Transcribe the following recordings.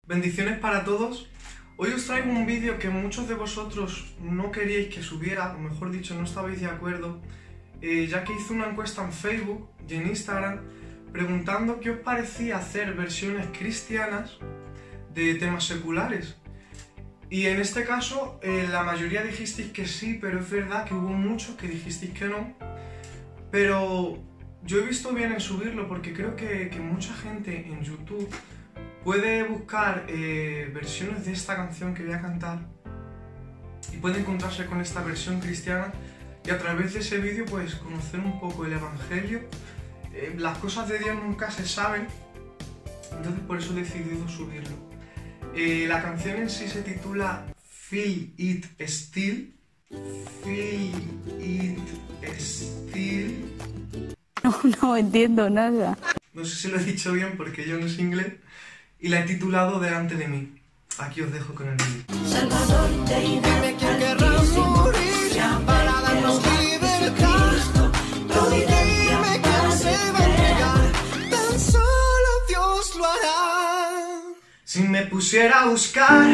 Bendiciones para todos. Hoy os traigo un vídeo que muchos de vosotros no queríais que subiera, o mejor dicho, no estabais de acuerdo, ya que hice una encuesta en Facebook y en Instagram preguntando qué os parecía hacer versiones cristianas de temas seculares. Y en este caso, la mayoría dijisteis que sí, pero es verdad que hubo muchos que dijisteis que no. Pero yo he visto bien en subirlo porque creo que mucha gente en YouTube puede buscar versiones de esta canción que voy a cantar y puede encontrarse con esta versión cristiana y a través de ese vídeo pues conocer un poco el evangelio. Las cosas de Dios nunca se saben, entonces por eso he decidido subirlo. La canción en sí se titula Feel It Still. Feel It Still. No entiendo nada. No sé si lo he dicho bien porque yo no sé inglés. Y la he titulado Delante de mí. Aquí os dejo con el vídeo. Salvador, dime quién querrá morir para darnos libertad. Tú dime quién se va a entregar. Tan solo Dios lo hará. Si me pusiera a buscar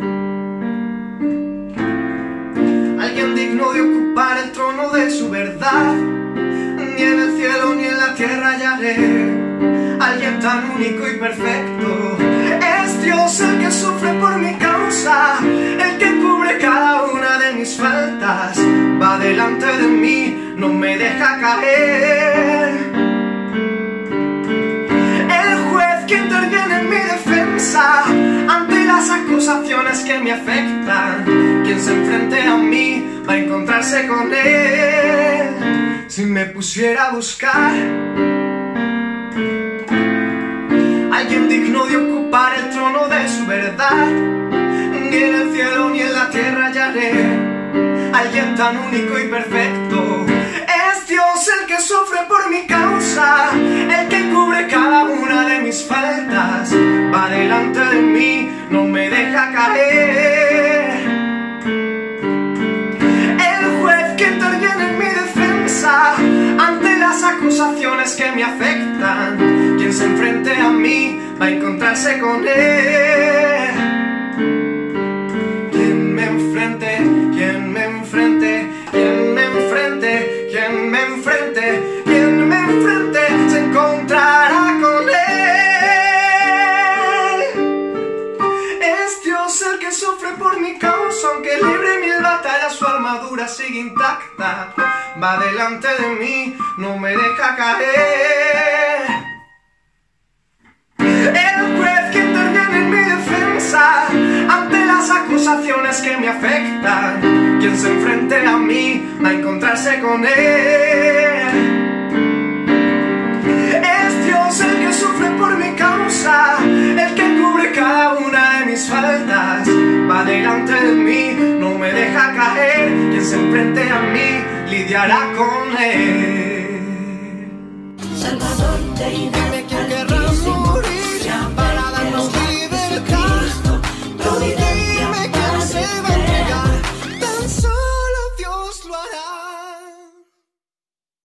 alguien digno de ocupar el trono de su verdad, ni en el cielo ni en la tierra hallaré alguien tan único y perfecto. Es Dios el que sufre por mi causa, el que cubre cada una de mis faltas. Va delante de mí, no me deja caer. El juez que interviene en mi defensa ante las acusaciones que me afectan. Quien se enfrente a mí va a encontrarse con él. Si me pusiera a buscar alguien digno de ocupar el trono de su verdad, ni en el cielo ni en la tierra hallaré alguien tan único y perfecto. Es Dios el que sufre por mi causa, el que cubre cada una de mis faltas. Va delante de mí, no me deja caer. El juez que interviene en mi defensa ante las acusaciones que me afectan. Quien se enfrente a mí va a encontrarse con él. Quien me enfrente, quien me enfrente, quien me enfrente, quien me enfrente, quien me enfrente, se encontrará con él. Es Dios el que sufre por mi causa, aunque libre mil batallas su armadura sigue intacta. Va delante de mí, no me deja caer. El juez que interviene en mi defensa ante las acusaciones que me afectan. Quien se enfrente a mí va a encontrarse con él. Es Dios el que sufre por mi causa, el que cubre cada una de mis faltas. Va delante de mí, no me deja caer. Quien se enfrente a mí lidiará con él. Salvador, dime